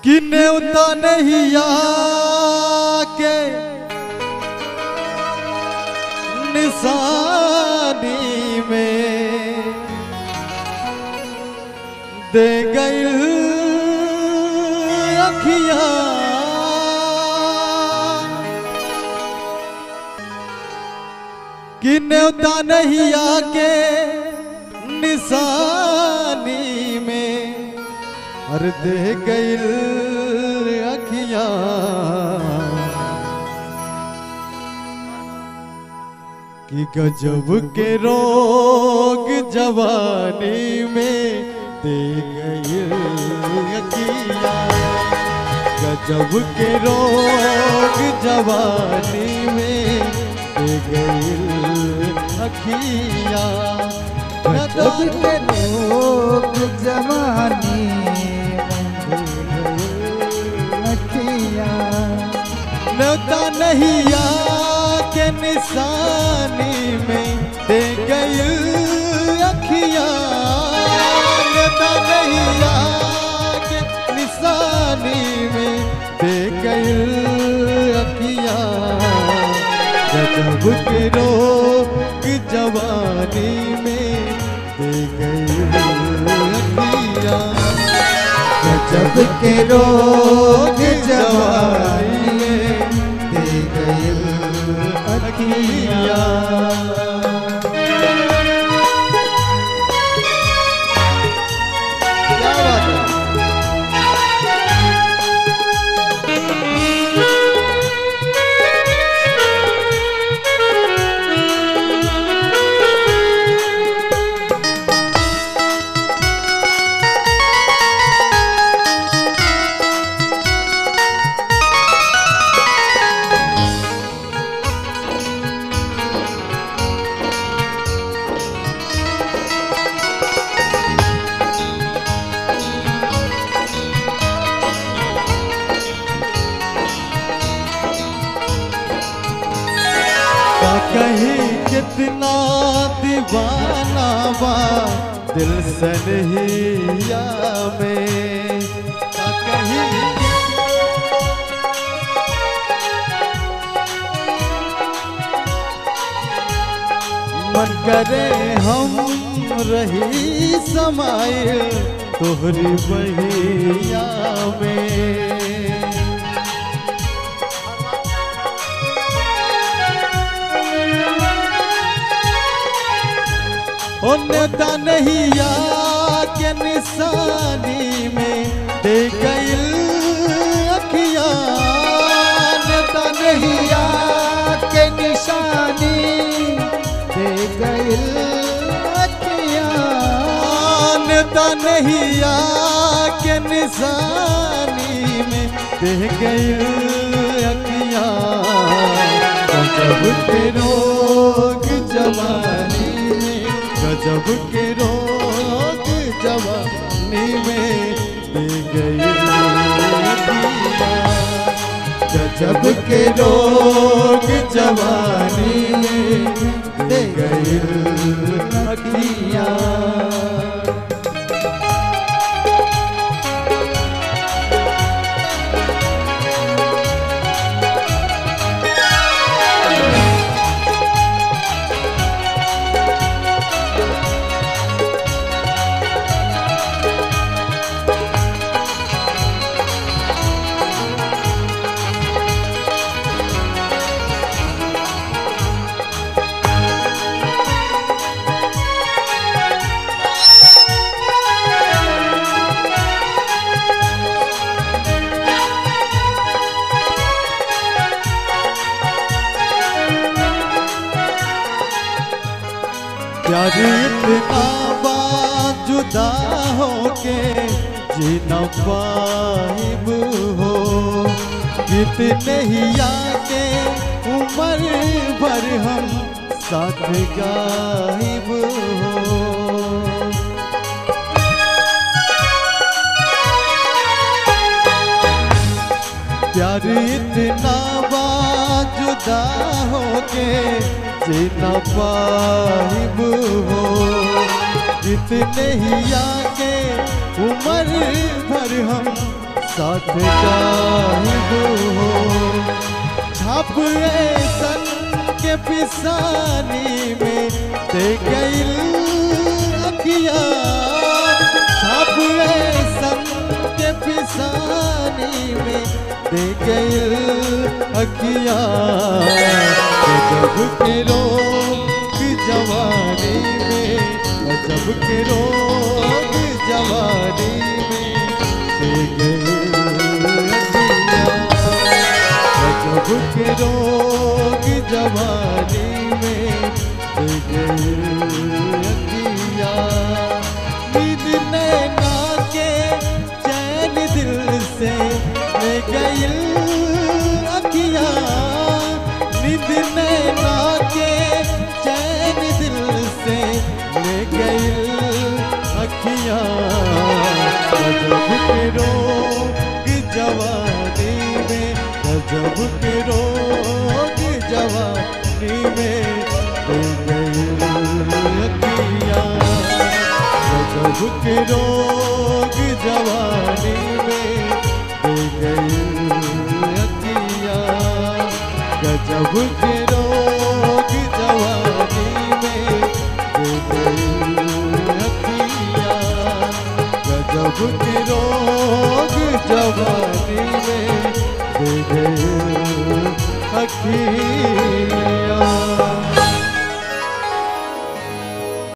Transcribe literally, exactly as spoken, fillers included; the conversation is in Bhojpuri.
कि न्योता नहीं आके निशानी में दे गई अखियां कि न्योता नहीं आके निशानी में हर दे गई अखियां कि गजब के रोग जवानी में दे गई अखियां गजब के रोग जवानी में दे गई अखियां गजब के रोग जवानी न्योता नहीं आके निशानी में दे गई अखियां न्योता नहीं आके निशानी में दे गई अखियां गजब के रोग जवानी में दे गई अखियां गजब के रोग जवानी में दे गई अखियां कहीं कितना दीवाना बा दिल सनहिया में कहीं मन करे हम रही समाये तोहरी बहिया में ओ न्योता नहीं आके निशानी में दे गई अखियां न्योता नहीं आके निशानी दे गई अखियां न्योता नहीं आके निशानी में दे गई अखियां गजब के रोग जवानी गजब के रोग जवानी में दे गई अखियां गजब के रोग जवानी में दे गई अखियां प्यार इतना बात जुदा होके जीना पाइब हो कितने ही आके उम्र भर हम साथ गायब हो प्यार इतना बात जुदा होके जीना पाइब हो जितने ही आगे उम्र भर हम साथ जाहिब हो। छाप ऐसन के पिसानी में दे गइल अखिया, छाप ऐसन के पिसानी में दे गइल अखिया। गजब के रोग जवानी में, गजब के रोग जवानी में दे गइल अखिया। गजब के रोग जवानी में दे गइल अखिया। नींद नैना के चैन दिल से ले गइल अखिया। नींद नैना के चैन दिल से ले गइल अखिया। गजब के रोग जवानी में, गजब के रोग जवानी में दे गइल अखिया। गजब के रोग जवानी में दे गइल अखिया। गजब के रोग जवानी में दे गइल अखिया। गजब के रोग जवानी में दे गइल अखिया।